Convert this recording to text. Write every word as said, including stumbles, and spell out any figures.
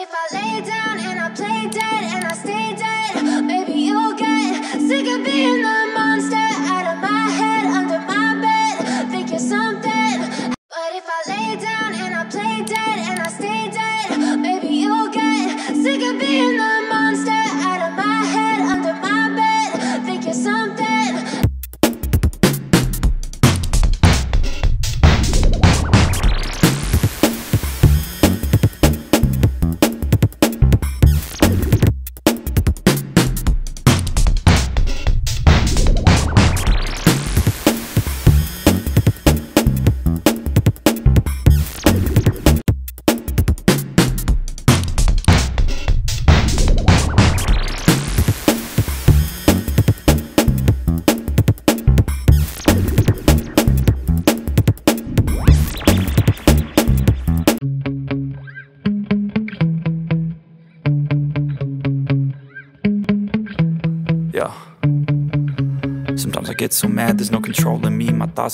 if I lay down and I play dead and I stay dead, baby, you'll get sick of being the monster out of my head, under my bed, think you're something. But if I lay down and I play dead and I stay dead, baby, you'll get sick of being the monster out of my head, under my bed, think you're something. Yeah. Sometimes I get so mad, there's no controlling me. My thoughts